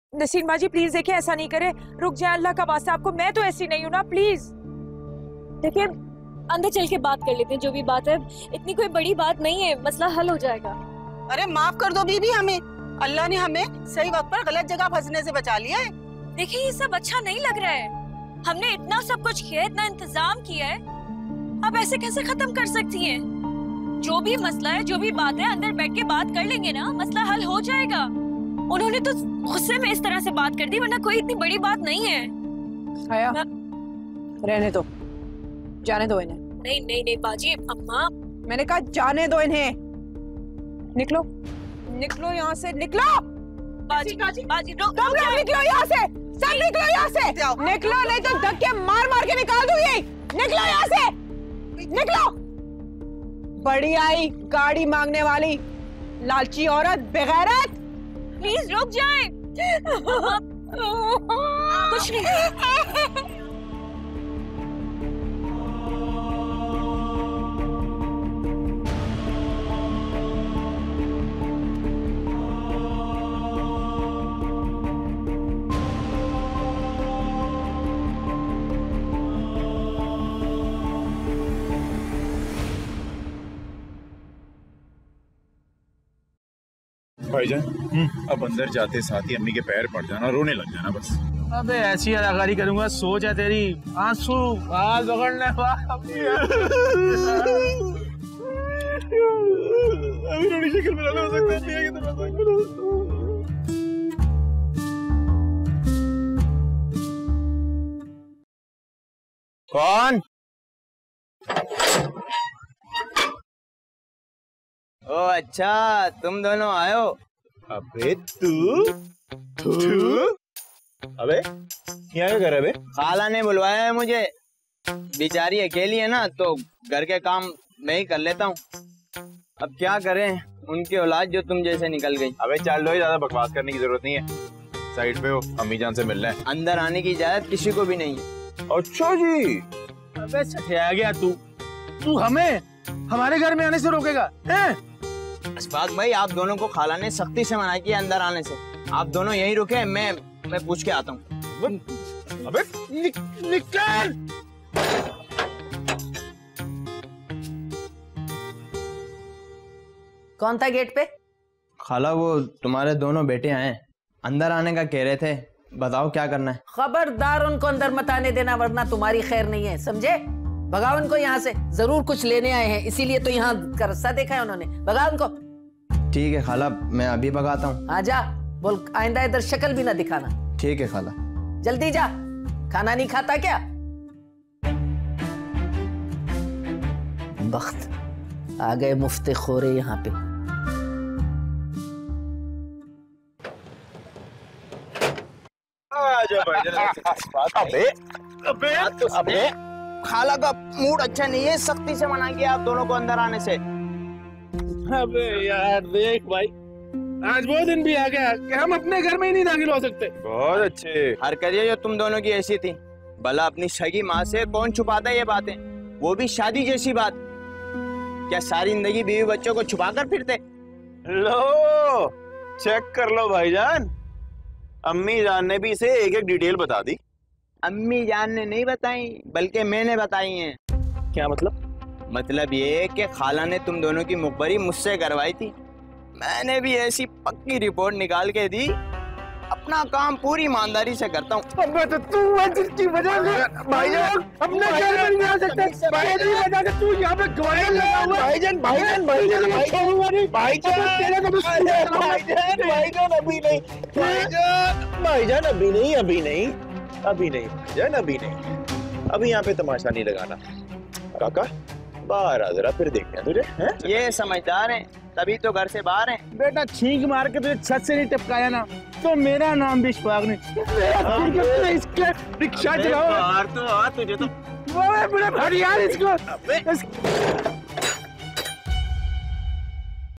नसीन बाजी प्लीज देखिए, ऐसा नहीं करे, रुक जाए, अल्लाह का वास्ता, आपको, मैं तो ऐसी नहीं हूँ ना, प्लीज। देखिए अंदर चल के बात कर लेते हैं, जो भी बात है, इतनी कोई बड़ी बात नहीं है, मसला हल हो जाएगा। अरे माफ कर दो बीबी हमें, अल्लाह ने हमें सही वक्त पर गलत जगह फंसने से बचा लिया है। देखिए ये सब अच्छा नहीं लग रहा है, हमने इतना सब कुछ किया, इतना इंतजाम किया है, अब ऐसे कैसे खत्म कर सकती हैं? जो भी मसला है, जो भी बात है, अंदर बैठ के बात कर लेंगे ना, मसला हल हो जाएगा। उन्होंने तो गुस्से में इस तरह से बात कर दी, वरना कोई इतनी बड़ी बात नहीं है। आया, रहने दो, जाने दो इन्हें। नहीं नहीं नहीं बाजी, अम्मा मैंने कहा जाने दो इन्हें। निकलो, निकलो यहाँ से, निकलो। बाजी बाजी बाजी तुम लोग निकलो यहाँ से, सब निकलो यहाँ से, निकलो, नहीं तो धक्के मार मार के निकाल दूंगी। निकलो यहाँ से, निकलो। बड़ी आई गाड़ी मांगने वाली लालची औरत, बेगैरत। प्लीज रुक जाए। कुछ नहीं। भाईजान, अब अंदर जाते साथ ही अम्मी के पैर पड़ जाना, रोने लग जाना बस। अबे ऐसी अदाकारी करूंगा, सोच है तेरी, आंसू हाथ पकड़ने अभी शक्ल बनाना हो सकता है। कौन? ओ अच्छा, तुम दोनों आयो। अबे तू अबे यहाँ क्या कर रहा है? खाला ने बुलवाया है मुझे, बेचारी अकेली है ना, तो घर के काम मैं ही कर लेता हूँ। अब क्या करें, उनकी औलाद जो तुम जैसे निकल गई। अबे चल लो, ज्यादा बकवास करने की जरूरत नहीं है, साइड पे हो, अम्मी जान से मिलना है। अंदर आने की इजाजत किसी को भी नहीं है। अच्छा जी। अबे सठिया गया तू हमें हमारे घर में आने से रोकेगा? अशफाक भाई, आप दोनों को खाला ने सख्ती से मना किया अंदर आने से, आप दोनों यहीं रुके, मैं पूछ के आता हूँ। अबे निकल। कौन था गेट पे? खाला वो तुम्हारे दोनों बेटे आए, अंदर आने का कह रहे थे, बताओ क्या करना है। खबरदार उनको अंदर मत आने देना, वरना तुम्हारी खैर नहीं है, समझे? भगाओ उनको यहाँ से, जरूर कुछ लेने आए हैं, इसीलिए तो यहाँ का रास्ता देखा है उन्होंने। भगाओ उनको। ठीक है खाला, मैं अभी भगाता हूँ। हाँ जा, बोल आइंदा इधर शक्ल भी ना दिखाना। ठीक है खाला। जल्दी जा, खाना नहीं खाता क्या? बख्त आ गए मुफ्ते खोरे यहाँ पे। अबे खाला का मूड अच्छा नहीं है, सख्ती से मना किया आप दोनों को अंदर आने से। अबे यार देख भाई, आज वो दिन भी आ गया कि हम अपने घर में ही नहीं दाखिल हो सकते। बहुत अच्छे। हरकत जो तुम दोनों की ऐसी थी, भला अपनी सगी माँ से कौन छुपाता है ये बातें, वो भी शादी जैसी बात। क्या सारी जिंदगी बीवी बच्चों को छुपा कर फिरते? लो चेक कर लो भाईजान, अम्मी जान ने भी इसे एक एक डिटेल बता दी। अम्मी जान ने नहीं बताई, बल्कि मैंने बताई हैं। क्या मतलब? मतलब ये कि खाला ने तुम दोनों की मुखबरी मुझसे करवाई थी, मैंने भी ऐसी पक्की रिपोर्ट निकाल के दी। अपना काम पूरी ईमानदारी से करता हूँ। तो तू जिसकी वजह से भाईजान अपने घर में नहीं आ सकते, भाईजान वजह से तू यहाँ पे गवाही लगा हुआ। भाईजान भाईजान भाईजान भाईजान भाईजान अभी नहीं, भाईजान अभी नहीं, अभी नहीं, अभी नहीं भाईजान, अभी नहीं, अभी यहाँ पे तमाशा नहीं लगाना। काका बाहर आ जरा, फिर देखते हैं तुझे। हैं? ये समझदार हैं, तभी तो घर से बाहर हैं। बेटा छींक मार के तुझे छत से नहीं टपकाया ना, तो मेरा नाम भी इशफाक नहीं। इसके रिक्शा चलाओ। बाहर तो आ, तुझे तो बड़े यार इसको